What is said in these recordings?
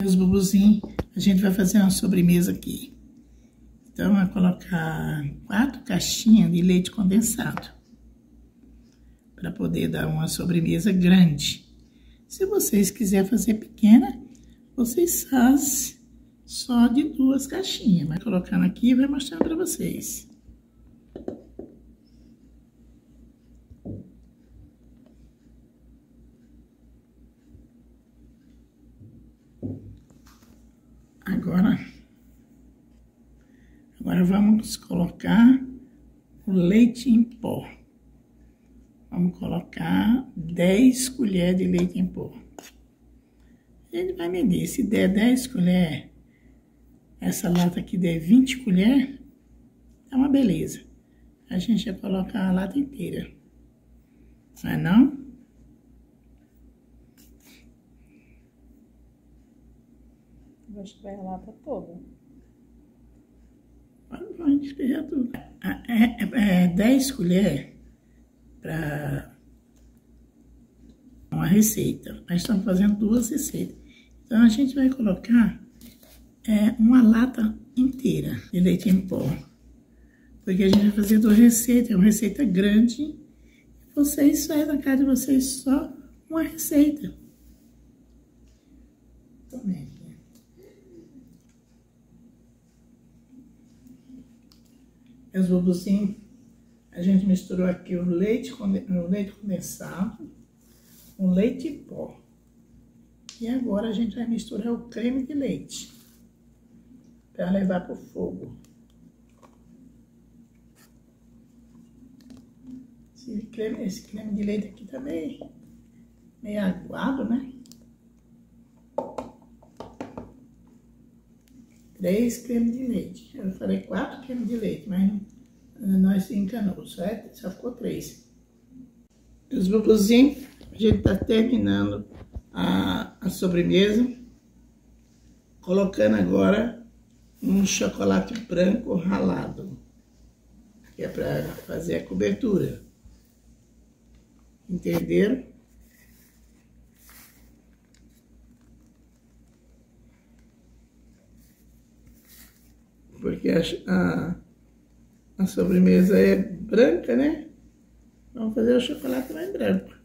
Os bubuzinhos, a gente vai fazer uma sobremesa aqui. Então, vai colocar 4 caixinhas de leite condensado. Para poder dar uma sobremesa grande. Se vocês quiserem fazer pequena, vocês fazem só de 2 caixinhas. Vai colocando aqui e vai mostrando para vocês. Agora vamos colocar o leite em pó. Vamos colocar 10 colheres de leite em pó. Ele vai medir, se der 10 colheres, essa lata aqui der 20 colheres, é uma beleza. A gente já coloca a lata inteira. Não é não? Eu acho que vai a lata toda. Pode esperar tudo. 10 colheres para uma receita. Nós estamos fazendo 2 receitas. Então, a gente vai colocar uma lata inteira de leite em pó. Porque a gente vai fazer 2 receitas. É uma receita grande. Vocês fazem na casa de vocês só uma receita. Também. Os bubuzinhos, a gente misturou aqui o leite condensado, o leite em pó. E agora a gente vai misturar o creme de leite para levar para o fogo. Esse creme de leite aqui também meio aguado, né? 3 cremes de leite. Eu falei 4 cremes de leite, mas nós se encanou, certo? Só ficou 3. Os bubuzinhos, a gente tá terminando a sobremesa, colocando agora um chocolate branco ralado, que é para fazer a cobertura. Entenderam? Porque a sobremesa é branca, né? Vamos fazer o chocolate mais branco.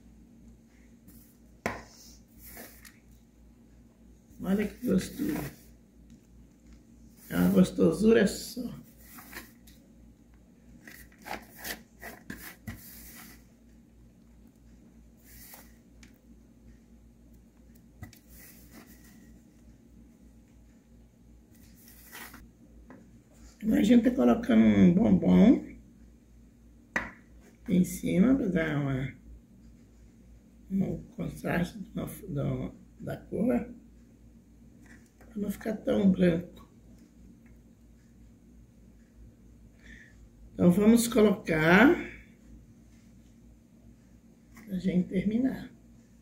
Olha que gostura. É uma gostosura só. Agora a gente tá colocando um bombom em cima para dar um contraste da cor, para não ficar tão branco. Então vamos colocar para a gente terminar.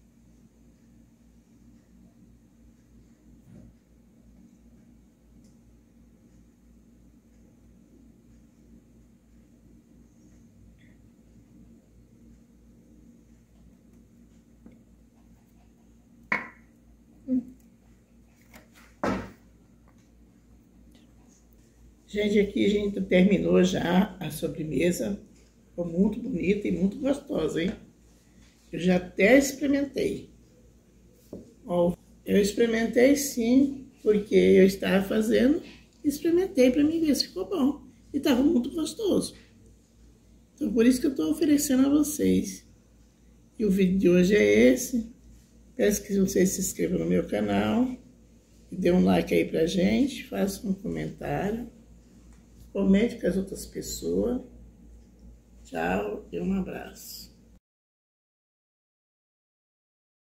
Gente, aqui a gente terminou já a sobremesa. Ficou muito bonita e muito gostosa, hein? Eu já até experimentei. Ó, eu experimentei sim, porque eu estava fazendo, experimentei para mim ver se ficou bom. E estava muito gostoso. Então, por isso que eu estou oferecendo a vocês. E o vídeo de hoje é esse. Peço que vocês se inscrevam no meu canal. E dê um like aí pra gente. Faça um comentário. Comente com as outras pessoas. Tchau e um abraço.